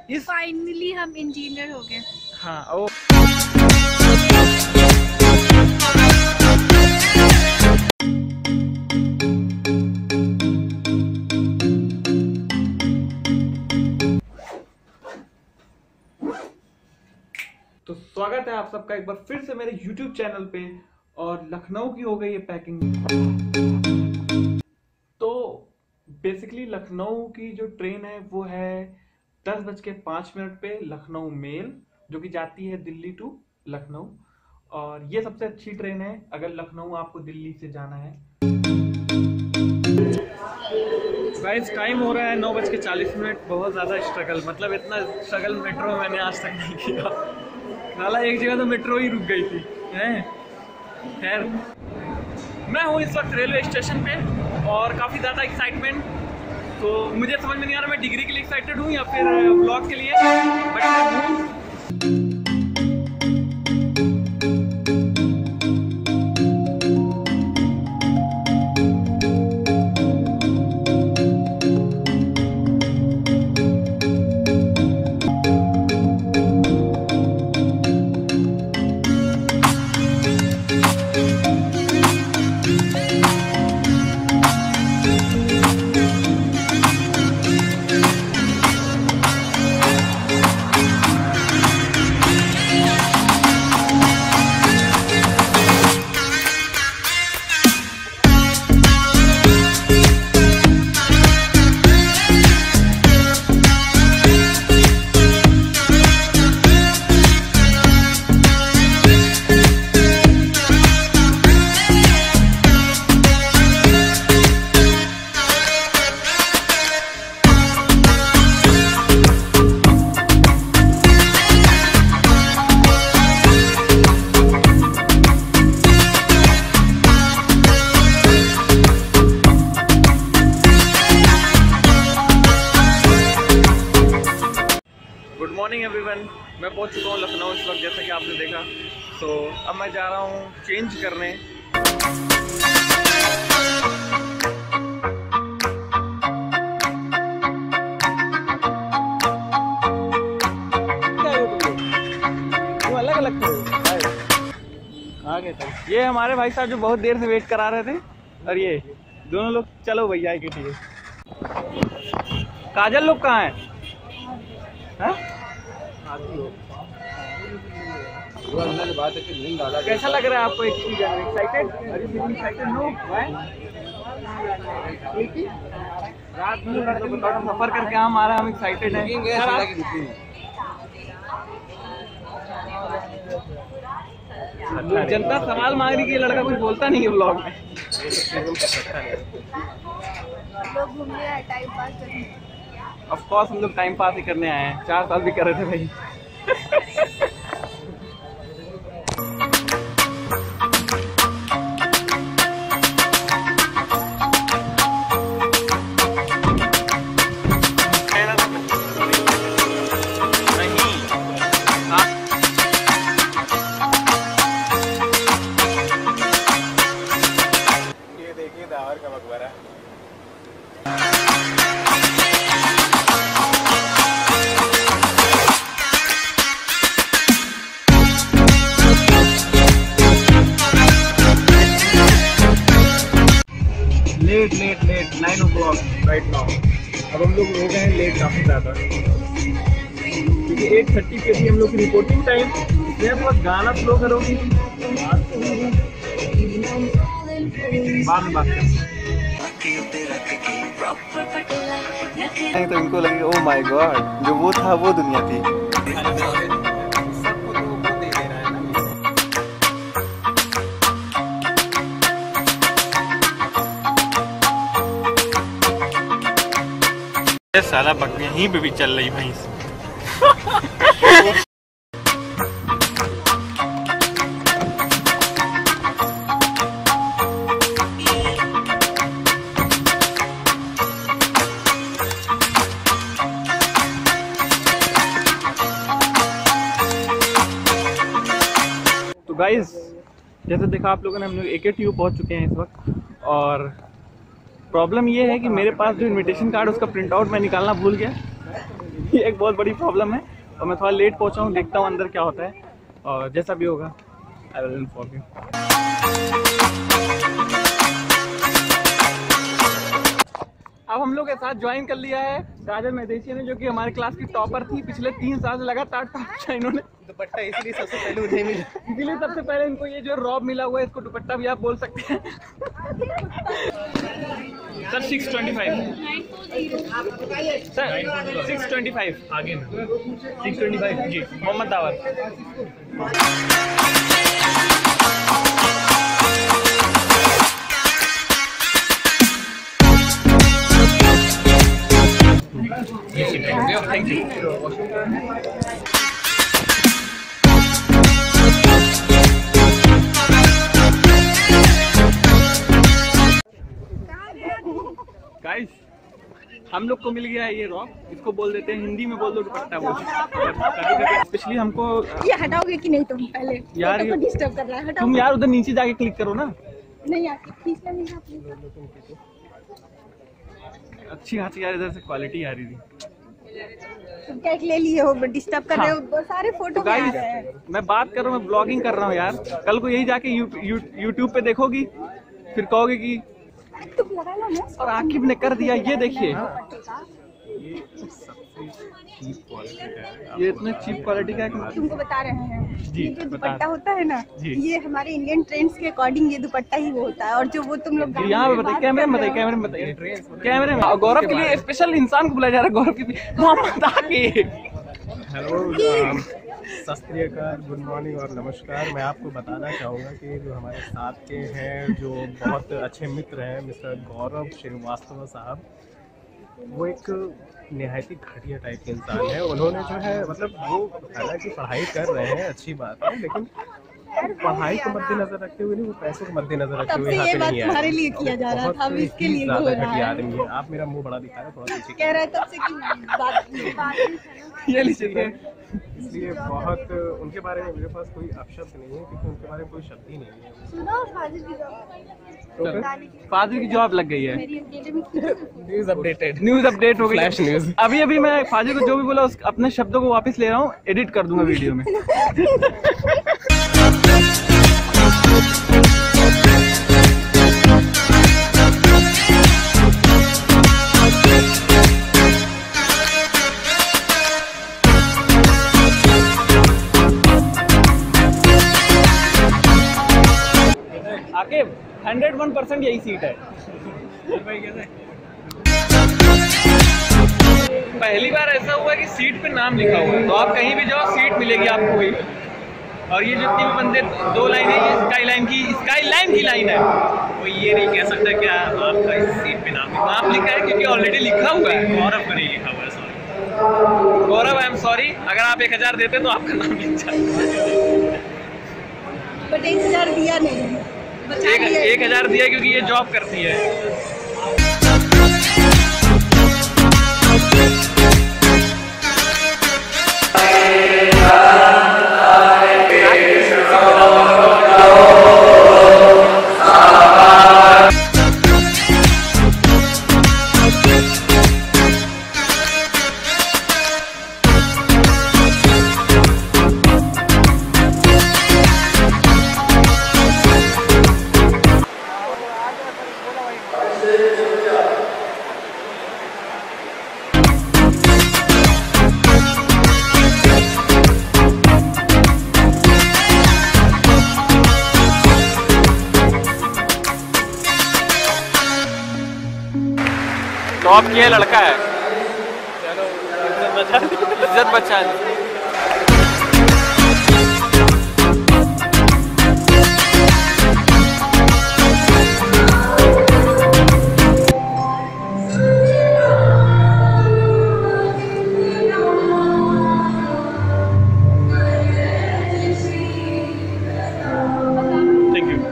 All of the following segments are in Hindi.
इस फाइनली हम इंजीनियर हो गए। हाँ ओ तो स्वागत है आप सबका एक बार फिर से मेरे YouTube चैनल पे। और लखनऊ की हो गई है पैकिंग। तो बेसिकली लखनऊ की जो ट्रेन है वो है 10:05 पे लखनऊ मेल, जो कि जाती है दिल्ली टू लखनऊ। और ये सबसे अच्छी ट्रेन है अगर लखनऊ आपको दिल्ली से जाना है। गाइस टाइम हो रहा है 9:40। बहुत ज़्यादा स्ट्रगल, मतलब इतना स्ट्रगल मेट्रो में मैंने आज तक नहीं किया। साला एक जगह तो मेट्रो ही रुक गई थी। खैर मैं हूँ इस वक्त रेलवे स्टेशन पे और काफ़ी ज़्यादा एक्साइटमेंट। तो मुझे समझ में नहीं आ रहा मैं डिग्री के लिए एक्साइटेड हूँ या फिर ब्लॉग के लिए, बट मैं हूँ। गुड मॉर्निंग एवरीवन, मैं पहुंच चुका हूं लखनऊ इस वक्त, जैसा कि आपने देखा। तो अब मैं जा रहा हूं चेंज करने। अलग अलग आगे तक ये हमारे भाई साहब जो बहुत देर से वेट करा रहे थे, और ये दोनों लोग चलो भैया AKTU। काजल लोग कहाँ हैं? कैसा लग रहा है आपको एक्साइटेड? नो रात में सफर करके हम आ रहे हैं, हम एक्साइटेड हैं। जनता सवाल मांग रही कि लड़का कुछ बोलता नहीं है ब्लॉग में। लोग घूमने आए टाइम पास करने। ऑफ कोर्स हम लोग टाइम पास ही करने आए हैं, 4 साल भी कर रहे थे भाई। ये देखिए दावर का मकबरा। Late 9 o'clock right now. अब हम लोग हो गए हैं लेट काफ़ी ज़्यादा, क्योंकि 8:30 पे थी हम लोग की रिपोर्टिंग टाइम। इसलिए थोड़ा गाना स्लो करोगी, बाद में बात करें। नहीं तो इनको लगे ओ माय गॉड, जो वो था वो दुनिया थी। साला बकरी यहीं पे भी चल रही भैंस। तो गाइस जैसे देखा आप लोगों ने, हम लोग AKTU पहुंच चुके हैं इस वक्त। और प्रॉब्लम ये है कि मेरे पास जो इनविटेशन कार्ड उसका प्रिंट आउट मैं निकालना भूल गया। ये एक बहुत बड़ी प्रॉब्लम है और मैं थोड़ा लेट पहुंचा हूँ। देखता हूँ अंदर क्या होता है और जैसा भी होगा आई विल इन्फॉर्म यू। अब हम लोग के साथ ज्वाइन कर लिया है काजल मैदेशिया ने, जो कि हमारे क्लास की टॉपर थी। पिछले 3 साल से लगातार टॉप किया इन्होंने। दुपट्टा इसलिए सबसे पहले उन्हें मिला, इसलिए सबसे पहले इनको ये जो रॉब मिला हुआ है, इसको दुपट्टा भी आप बोल सकते हैं। सर 625 सर 625 आगे में 625 जी। Mohammad Dawar. Thank you. Guys हम लोग को मिल गया है ये रॉक, इसको बोल देते हैं हिंदी में बोल दो दुपट्टा बोल। पिछली हमको ये हटाओगे कि नहीं तुम पहले यार तो डिस्टर्ब कर रहा है। हटाओ तुम यार उधर नीचे जाके क्लिक करो ना। नहीं यार पिछला नहीं अच्छी खासी यार इधर से क्वालिटी आ रही थी। तुम क्या ले लिए हो, डिस्टर्ब कर रहे हो, सारे फोटो तो गाइस मैं बात कर रहा हूँ, मैं ब्लॉगिंग कर रहा हूँ यार। कल को यही जाके यूट्यूब पे देखोगी, फिर कहोगे कि तुम लगा लो ना। और आकिब ने कर दिया। ये देखिए ये इतने चीप क्वालिटी का है। तुमको बता रहे हैं जी, ये जो दुपट्टा होता है ना, ये हमारे इंडियन ट्रेंड्स के अकॉर्डिंग ये दुपट्टा ही वो होता है। और जो वो तुम लोग यहाँ पे बताइए, कैमरे में बताइए, कैमरे में बताइए, कैमरे में। गौरव के लिए स्पेशल इंसान को बुलाया जा रहा है, गौरव के मोहम्मद आकिब। हेलो, सत श्री अकाल, गुड मॉर्निंग और नमस्कार। मैं आपको बताना चाहूँगा कि जो हमारे साथ के हैं, जो बहुत अच्छे मित्र हैं, मिस्टर गौरव श्रीवास्तव साहब, वो एक निहायत ही घटिया टाइप के इंसान है। उन्होंने जो है मतलब वो हालांकि पढ़ाई कर रहे हैं, अच्छी बात है, लेकिन पढ़ाई को मद्देनजर रखते हुए नहीं, वो पैसों को मद्देनजर रखते हुए यहाँ पे नहीं आए। हमारे लिए किया जा रहा था, इसके लिए हो रहा है। आदमी है। आप मेरा मुंह बड़ा दिखा रहे, थोड़ा पीछे कह रहे तब से कि बात ये लीजिए। इसलिए बहुत उनके बारे में मेरे पास कोई अपशब्द नहीं है, क्योंकि उनके बारे में कोई शब्द ही नहीं है। सुनो फाजिल की जॉब, फादर की जॉब लग गई है। न्यूज अपडेटेड, न्यूज अपडेट हो गई, फ्लैश न्यूज। अभी मैं फाजिल को जो भी बोला अपने शब्दों को वापस ले रहा हूँ, एडिट कर दूंगा वीडियो में। आकिब 101% यही सीट है। पहली बार ऐसा हुआ कि सीट पे नाम लिखा हुआ है, तो आप कहीं भी जाओ सीट मिलेगी आपको वही। और ये जितनी भी बंदे 2 लाइन है, ये स्काई लाइन की लाइन है। वो ये नहीं कह सकता क्या आपका इस सीट पे नाम लिखा है, क्योंकि ऑलरेडी लिखा हुआ है। गौरव का नहीं लिखा हुआ है, sorry Gaurav, I am sorry. अगर आप 1000 देते तो आपका नाम लिख जाए। बट 1000 दिया नहीं, 1000 दिया क्योंकि ये जॉब करती है। टॉप किया लड़का है, इज्जत बचा दी। Thank you.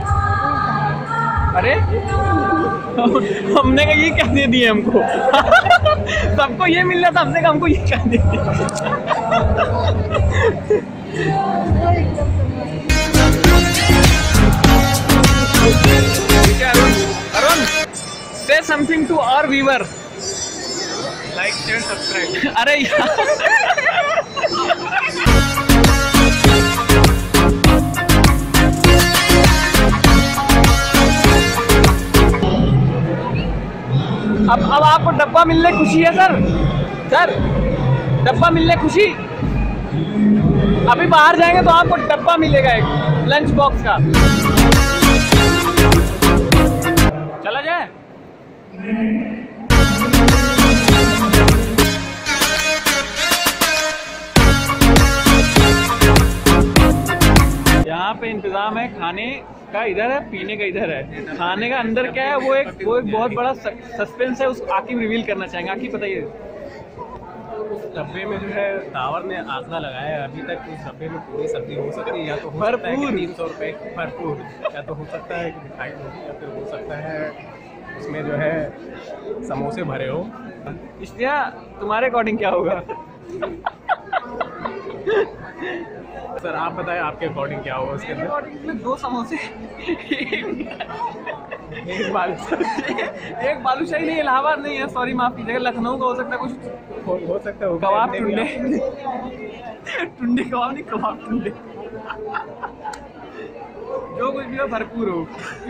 अरे हमने कहा ये क्या दे दिए हमको। सबको ये मिल रहा था, हमने कहा हमको ये क्या दे। Arun, say something to our viewer. Like share subscribe. अरे यार अब आपको डब्बा मिलने खुशी है सर? सर डब्बा मिलने खुशी? अभी बाहर जाएंगे तो आपको डब्बा मिलेगा एक लंच बॉक्स का। चला जाए? यहाँ पे इंतजाम है खाने का इधर है, पीने का इधर है। खाने का अंदर क्या है वो एक बहुत बड़ा सस्पेंस है, उसको आकिब रिवील करना चाहेंगे। आकिब बताइए। डब्बे में जो है दावर ने आसना लगाया है, अभी तक उस डब्बे में पूरी सब्जी हो सकती है, या तो हो सकता है कि 300 रुपये भरपूर, या तो हो सकता है कि मिठाई होगी, या फिर हो सकता है उसमें जो है समोसे भरे हो। इसलिए तुम्हारे अकॉर्डिंग क्या होगा? सर आप बताएं आपके अकॉर्डिंग क्या होगा उसके अंदर? में 2 समोसे, एक बालूशाही नहीं, इलाहाबाद नहीं है, सॉरी माफ कीजिएगा, लखनऊ का हो सकता है कुछ, हो सकता है कबाब टुंडे, टुंडे कबाब नहीं, कबाब टुंडे, जो कुछ भी हो भरपूर हो।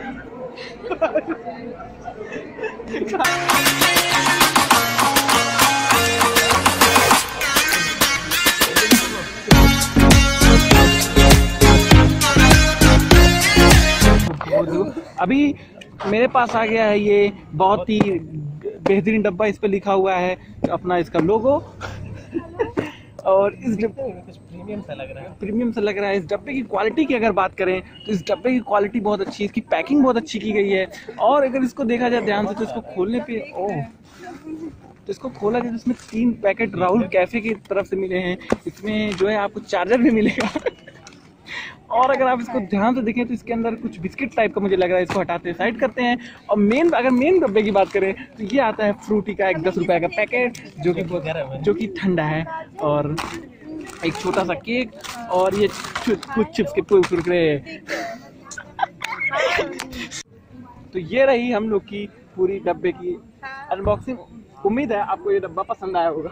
अभी मेरे पास आ गया है ये बहुत ही बेहतरीन डब्बा, इस पे लिखा हुआ है अपना इसका लोगो और इस डब्बे कुछ प्रीमियम सा लग रहा है, इस डब्बे की क्वालिटी की अगर बात करें तो इस डब्बे की क्वालिटी बहुत अच्छी है, इसकी पैकिंग बहुत अच्छी की गई है। और अगर इसको देखा जाए ध्यान से तो इसको खोलने पे तो इसको खोला जाए तो इसमें 3 पैकेट राहुल कैफे की तरफ से मिले हैं। इसमें जो है आपको चार्जर भी मिलेगा और अगर आप इसको ध्यान से देखें तो इसके अंदर कुछ बिस्किट टाइप का मुझे लग रहा है, इसको हटाते साइड करते हैं। और अगर मेन डब्बे की बात करें तो ये आता है फ्रूटी का एक 10 रुपए का पैकेट जो कि ठंडा है, और एक छोटा सा केक और ये कुछ चिप्स के कुरकुरे। तो ये रही हम लोग की पूरी डब्बे की अनबॉक्सिंग। उम्मीद है आपको ये डब्बा पसंद आया होगा।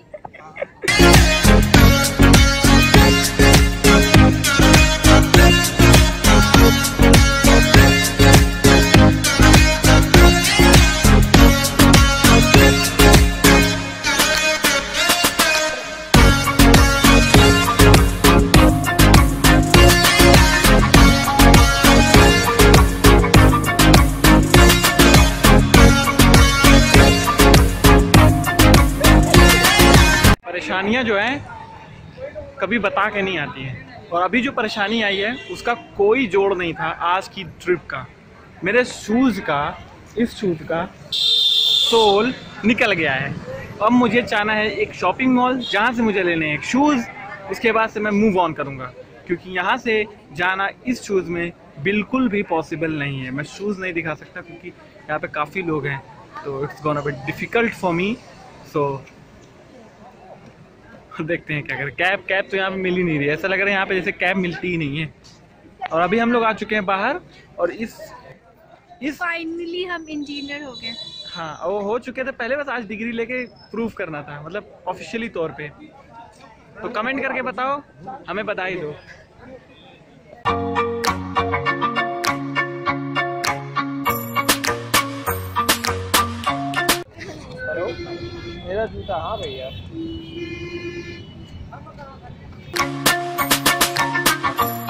परेशानियां जो हैं कभी बता के नहीं आती हैं, और अभी जो परेशानी आई है उसका कोई जोड़ नहीं था आज की ट्रिप का। मेरे शूज़ का, इस शूज़ का सोल निकल गया है। अब मुझे जाना है एक शॉपिंग मॉल जहाँ से मुझे लेने हैं शूज़, उसके बाद से मैं मूव ऑन करूँगा, क्योंकि यहाँ से जाना इस शूज़ में बिल्कुल भी पॉसिबल नहीं है। मैं शूज़ नहीं दिखा सकता क्योंकि यहाँ पे काफ़ी लोग हैं, तो it's gonna be difficult for me. So देखते हैं क्या करें। कैब तो यहाँ पे मिल ही नहीं रही है, ऐसा लग रहा है यहाँ पे जैसे कैब मिलती ही नहीं है। और अभी हम लोग आ चुके हैं बाहर, और इस फाइनली हम इंजीनियर हो गए। हाँ, वो हो चुके थे पहले, बस आज डिग्री लेके प्रूफ करना था, मतलब ऑफिशियली तौर पे। तो कमेंट करके बताओ, हमें बधाई दो। हेलो, मेरा जूता, हाँ भैया।